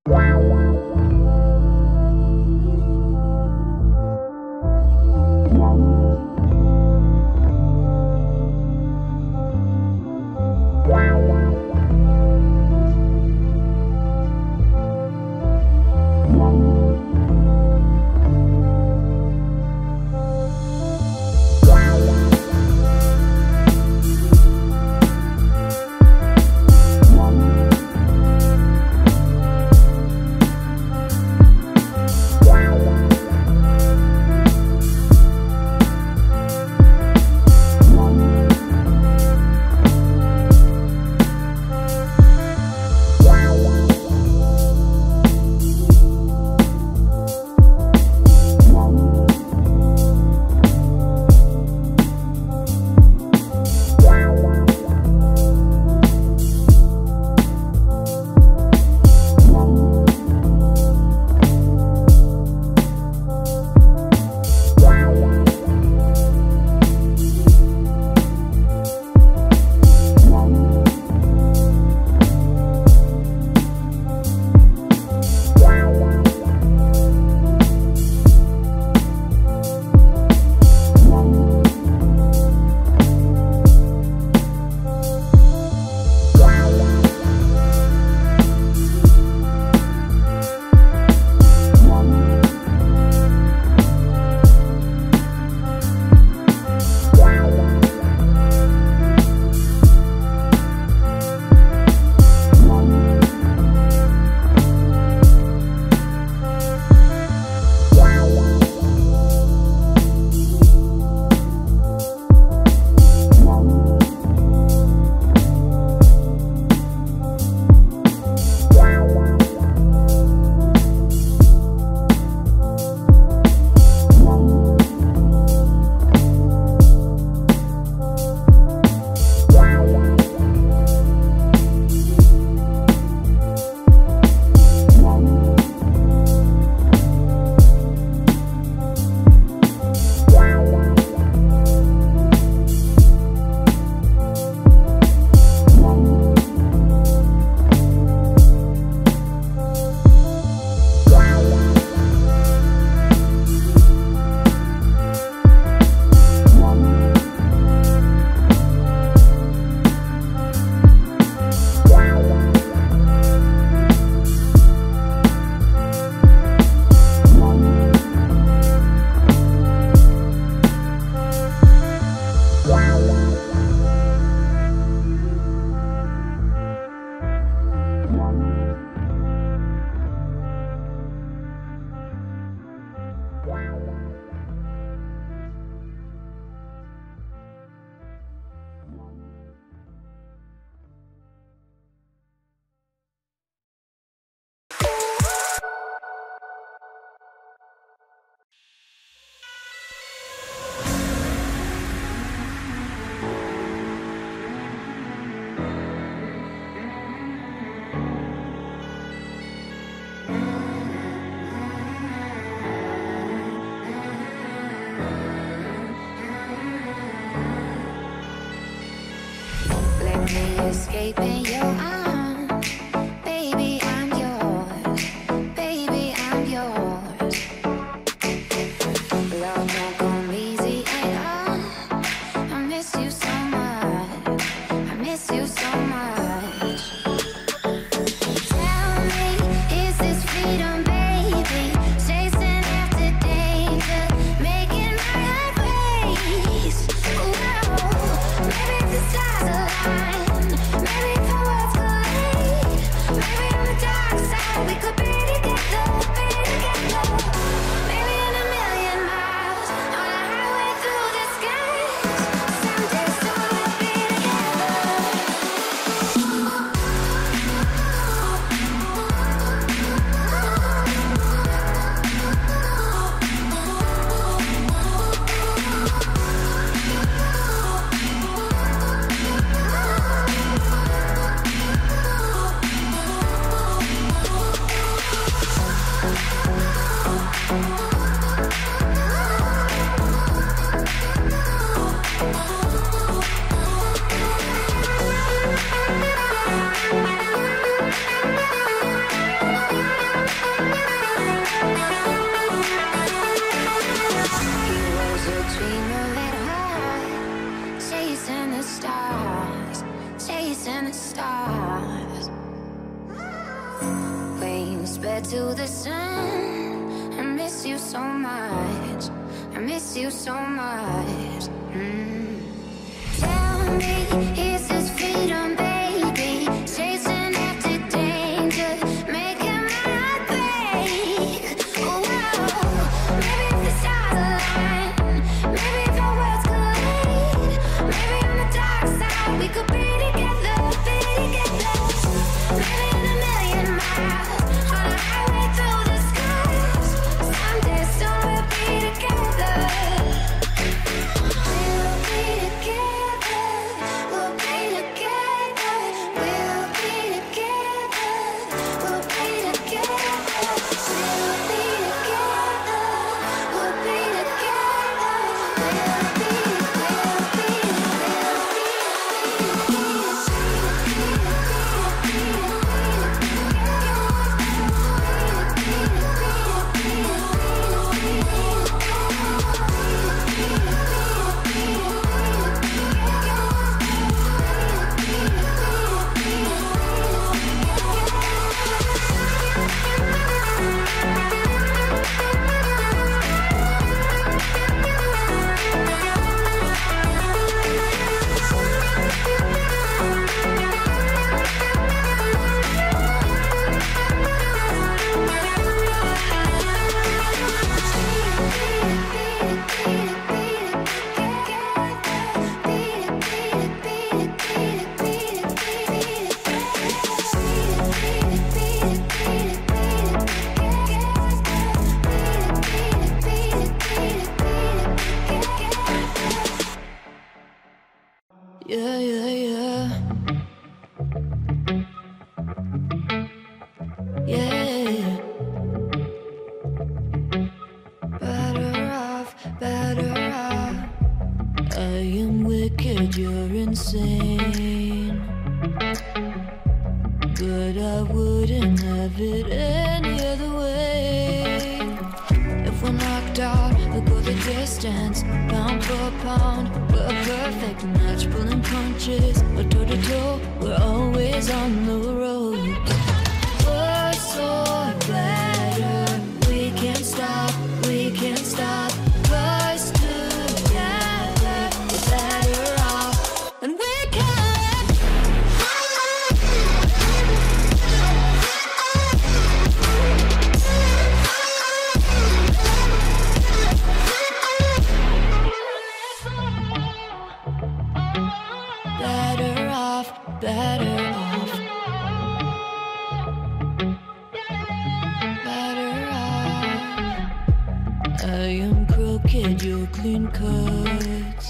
Escaping your arms, baby, I'm yours. Baby, I'm yours. Love won't come easy at all. I miss you so much. I miss you so much. Tell me, is this freedom, baby? Chasing after danger, making my heart race. Whoa, maybe the stars align. Maybe the worlds collide. Maybe on the dark side we could be together, be together. Maybe in a million miles on a highway through the skies. Someday soon we'll be together. wings spread to the sun. I miss you so much. I miss you so much. Tell me, is this freedom, baby? Chasing after danger, making my heart break. Oh, maybe if the stars align, maybe if our worlds collide, maybe on the dark side we could be together, be together. Maybe in a million miles, on a highway through the skies, someday soon we'll be together. We'll be together, we'll be together, we'll be together, we'll be together, we'll be together, we'll be together, Yeah, yeah, yeah. Yeah. Better off, better off. I am wicked, you're insane. But I wouldn't have it any other way. If we're knocked out, we'll go the distance, pound for pound. We're a perfect match, pulling punches. We're toe to toe, we're always on the road. Worse or better, we can't stop, we can't stop. 'Cause together, we're better off, and we can. Better off, better off. Better off. I am crooked, you're clean cut.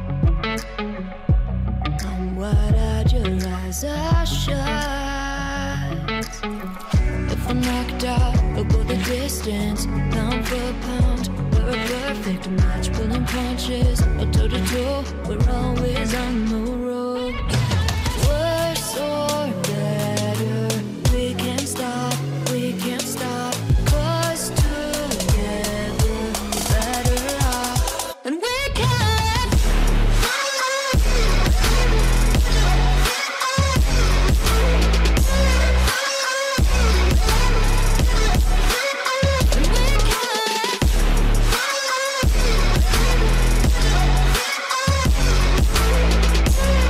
I'm wide-eyed, your eyes are shut. If I'm knocked out, we'll go the distance, pound for pound. We're a perfect match, pulling punches. We're toe to toe, we're always on the road. Worse or better, we can't stop, we can't stop. 'Cause together, we're better off, and we can. And we can.